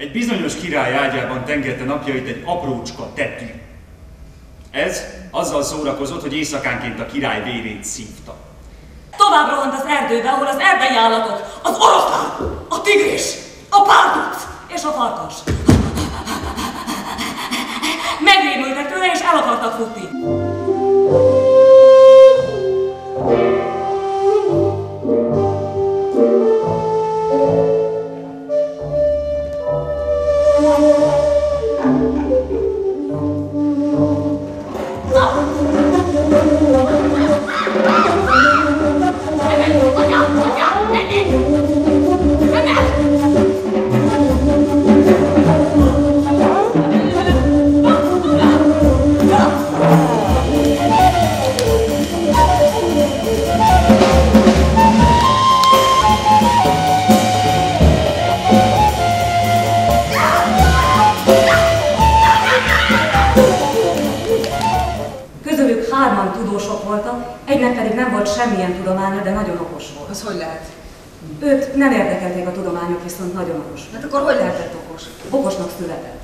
Egy bizonyos király ágyában tengerte napjait egy aprócska tetű. Ez azzal szórakozott, hogy éjszakánként a király vérét szívta. Tovább rohant az erdőbe, ahol az erdei állatok, az oroszlán, a tigris, a párduc és a farkas megrémültek tőle és el akartak futni. Egynek pedig nem volt semmilyen tudománya, de nagyon okos volt. Az hogy lehet? Őt nem érdekelték a tudományok, viszont nagyon okos. Hát akkor hogy lehetett okos? Okosnak született.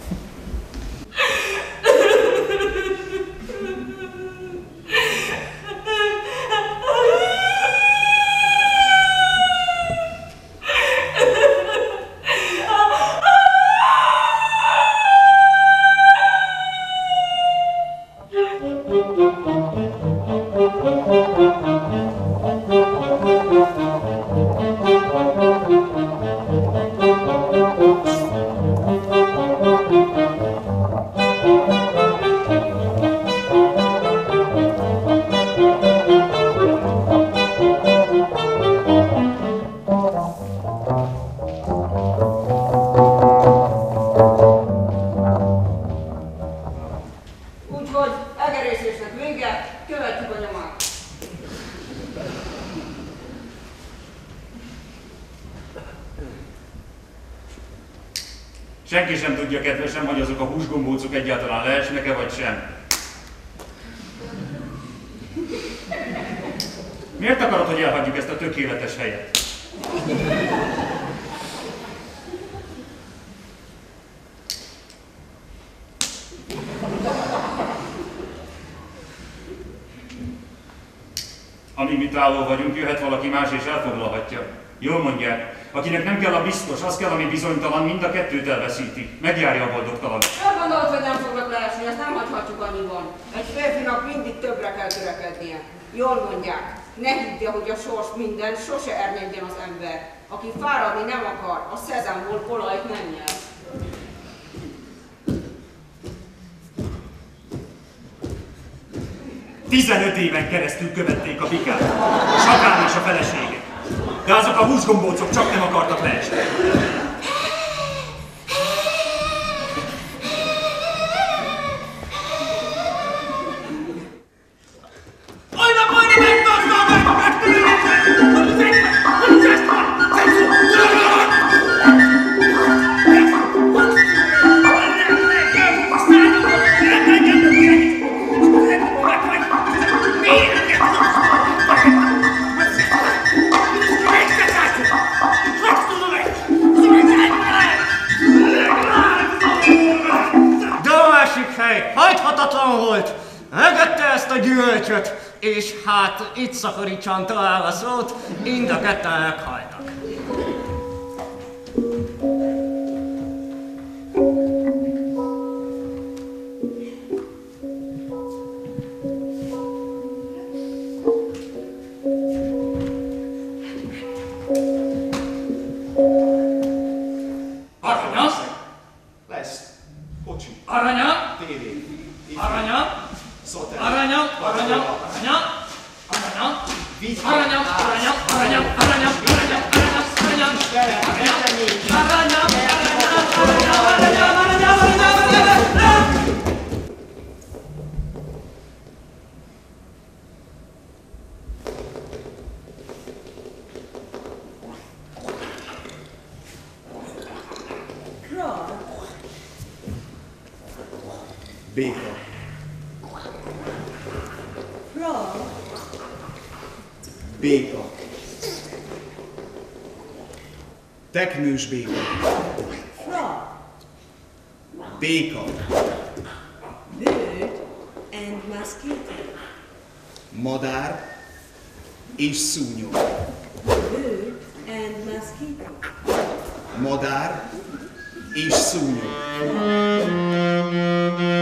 Senki sem tudja, kedvesem, hogy azok a húsgombócok egyáltalán leesnek-e, vagy sem. Miért akarod, hogy elhagyjuk ezt a tökéletes helyet? Amíg mi távol vagyunk, jöhet valaki más és elfoglalhatja. Jól mondják. Akinek nem kell a biztos, az kell, ami bizonytalan, mind a kettőt elveszíti. Megjárja a boldogtalan. Elgondolod, hogy nem foglak leesni, ezt nem hagyhatjuk annyiban. Egy férfinak mindig többre kell törekednie. Jól mondják, ne higgye, hogy a sors minden, sose ernedjen az ember. Aki fáradni nem akar, a szezámból polajt nem nyer. Tizenöt éven keresztül követték a bikát, Sakán és a felesége. De azok a húsgombócok csak nem akartak leesni. Hajthatatlan volt! Megette ezt a gyümölcsöt, és hát itt Szakoricsán találva szót, mind a ketten meghaltak. Aranya? Lesz. Kocsi. Aranya? Tévé. Aranya? Szóter. Aranya? Aranya? Aranya? Aranya? Víz. Aranya? Aranya? Aranya? Aranya? Aranya? Aranya? Aranya? Béka. Béka. Teknős béka. Béka. Bird and mosquito. Madár és szúnyog. Bird and mosquito. Madár és szúnyog.